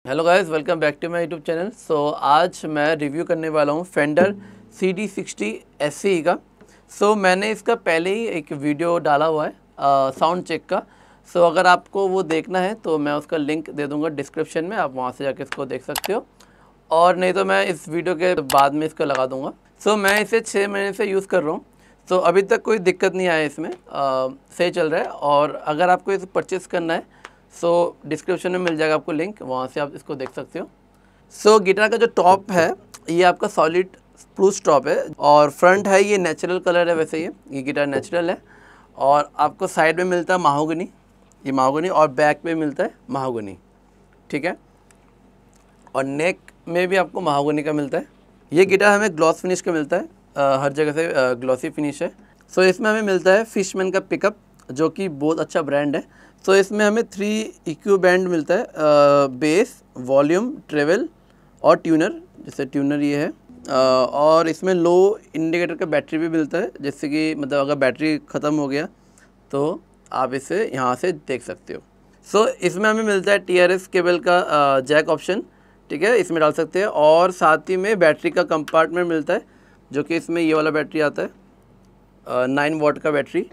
Hello guys, welcome back to my YouTube channel. आज मैं review करने वाला हूँ फेंडर CD60 SCE का। मैंने इसका पहले ही एक वीडियो डाला हुआ है साउंड चेक का। अगर आपको वो देखना है तो मैं उसका लिंक दे दूँगा डिस्क्रिप्शन में, आप वहाँ से जाके इसको देख सकते हो, और नहीं तो मैं इस वीडियो के बाद में इसको लगा दूँगा। मैं इसे 6 महीने से यूज़ कर रहा हूँ। अभी तक कोई दिक्कत नहीं आया इसमें, सही चल रहा है। और अगर आपको इसे परचेज़ करना है डिस्क्रिप्शन में मिल जाएगा आपको लिंक, वहाँ से आप इसको देख सकते हो। गिटार का जो टॉप है ये आपका सॉलिड स्प्रूस टॉप है, और फ्रंट है ये नेचुरल कलर है। वैसे ये गिटार नेचुरल है, और आपको साइड में मिलता है महागनी, ये महागनी, और बैक में मिलता है महागनी, ठीक है। और नेक में भी आपको महागनी का मिलता है। ये गिटार हमें ग्लॉस फिनिश का मिलता है, हर जगह से ग्लॉसी फिनिश है। इसमें हमें मिलता है फिशमैन का पिकअप, जो कि बहुत अच्छा ब्रांड है। इसमें हमें 3 EQ बैंड मिलता है, बेस, वॉल्यूम, ट्रेवल और ट्यूनर। जैसे ट्यूनर ये है, और इसमें लो इंडिकेटर का बैटरी भी मिलता है, जैसे कि मतलब अगर बैटरी ख़त्म हो गया तो आप इसे यहाँ से देख सकते हो। इसमें हमें मिलता है TRS केबल का जैक ऑप्शन, ठीक है, इसमें डाल सकते हैं। और साथ ही में बैटरी का कंपार्टमेंट मिलता है, जो कि इसमें ये वाला बैटरी आता है, 9 वॉट का बैटरी।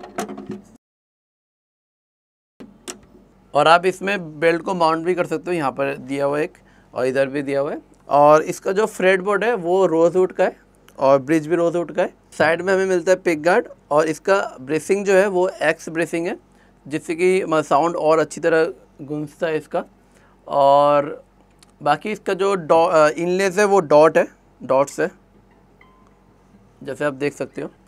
और आप इसमें बेल्ट को माउंट भी कर सकते हो, यहाँ पर दिया हुआ है एक, और इधर भी दिया हुआ है। और इसका जो फ्रेट बोर्ड है वो रोजवुड का है, और ब्रिज भी रोजवुड का है। साइड में हमें मिलता है पिक गार्ड, और इसका ब्रेसिंग जो है वो एक्स ब्रेसिंग है, जिससे कि साउंड और अच्छी तरह गूंजता है इसका। और बाकी इसका जो इनलेस है वो डॉट्स है, जैसे आप देख सकते हो।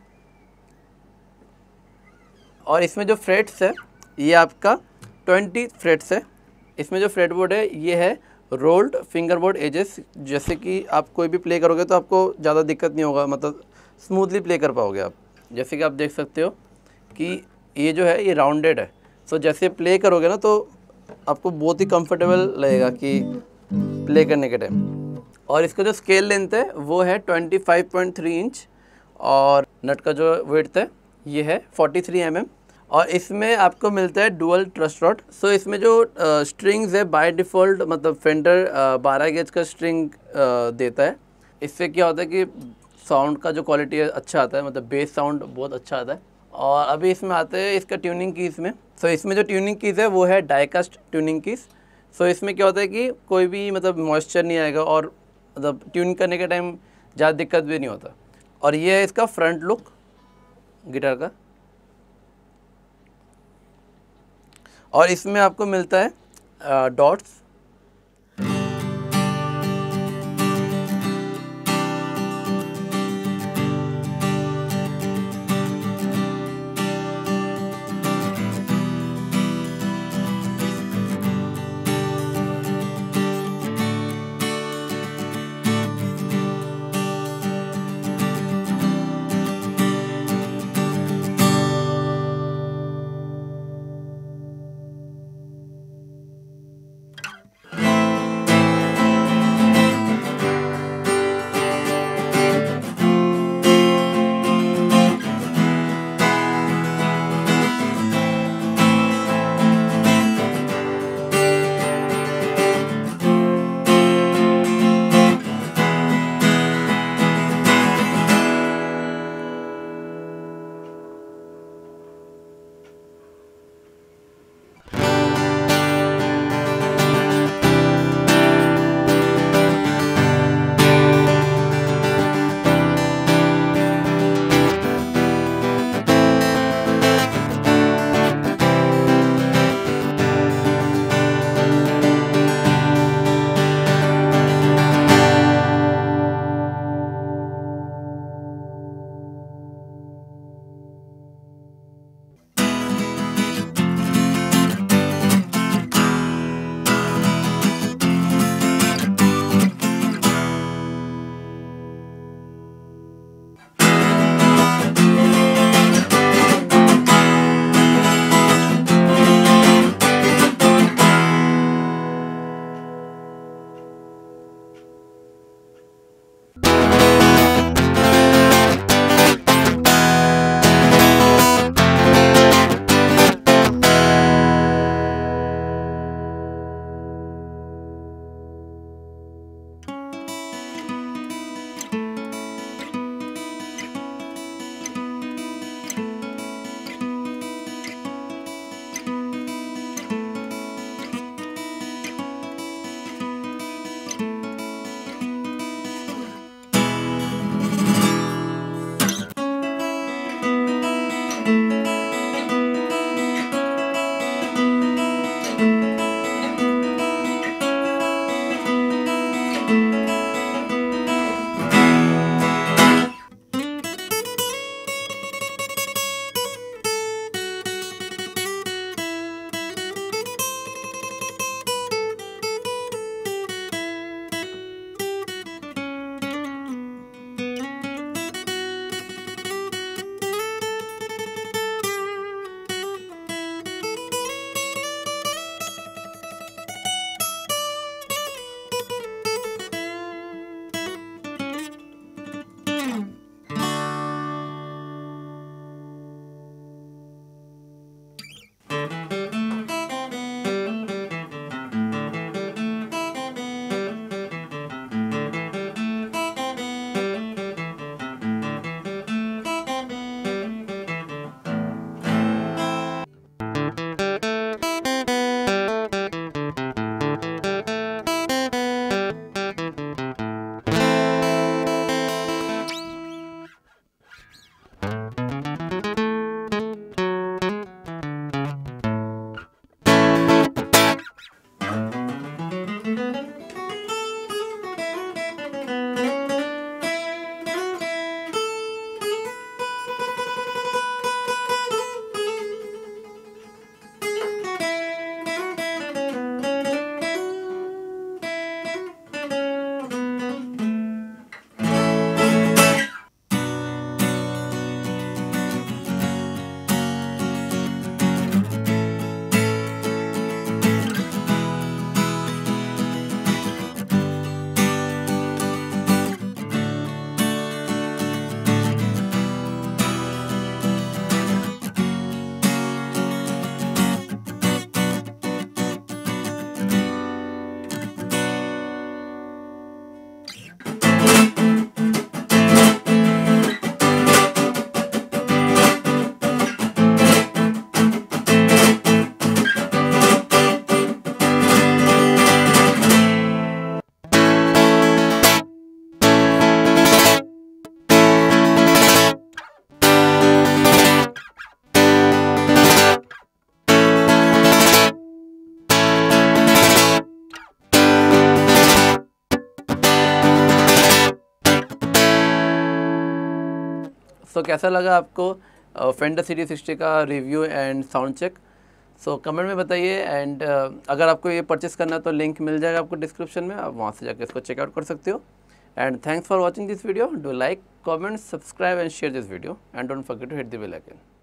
और इसमें जो फ्रेट्स है ये आपका 20 फ्रेट्स है। इसमें जो फ्रेट बोर्ड है ये है रोल्ड फिंगर बोर्ड एजेस, जैसे कि आप कोई भी प्ले करोगे तो आपको ज़्यादा दिक्कत नहीं होगा, मतलब स्मूथली प्ले कर पाओगे आप। जैसे कि आप देख सकते हो कि ये जो है ये राउंडेड है। जैसे प्ले करोगे ना तो आपको बहुत ही कंफर्टेबल लगेगा कि प्ले करने के टाइम। और इसका जो स्केल लेंथ है वो है 25.3 इंच, और नट का जो विड्थ है ये है 43 mm। और इसमें आपको मिलता है डुअल ट्रस्ट रॉड। इसमें जो स्ट्रिंग्स है बाय डिफ़ॉल्ट, मतलब फेंडर 12 गेज का स्ट्रिंग देता है। इससे क्या होता है कि साउंड का जो क्वालिटी है अच्छा आता है, मतलब बेस साउंड बहुत अच्छा आता है। और अभी इसमें आते हैं इसका ट्यूनिंग कीज़ में। इसमें जो ट्यूनिंग कीज़ है वो है डाइकास्ट ट्यूनिंग कीज़। इसमें क्या होता है कि कोई भी मतलब मॉइस्चर नहीं आएगा, और मतलब ट्यून करने के टाइम ज़्यादा दिक्कत भी नहीं होता। और ये है इसका फ्रंट लुक गिटार का। और इसमें आपको मिलता है डॉट्स। सो कैसा लगा आपको फेंडर CD60 का review and sound check? So comment में बताइए। एंड अगर आपको ये परचेस करना है तो लिंक मिल जाएगा आपको डिस्क्रिप्शन में, आप वहाँ से जाकर इसको चेकआउट कर सकते हो। And thanks for watching this video. Do like, comment, subscribe and share this video and don't forget to hit the bell icon.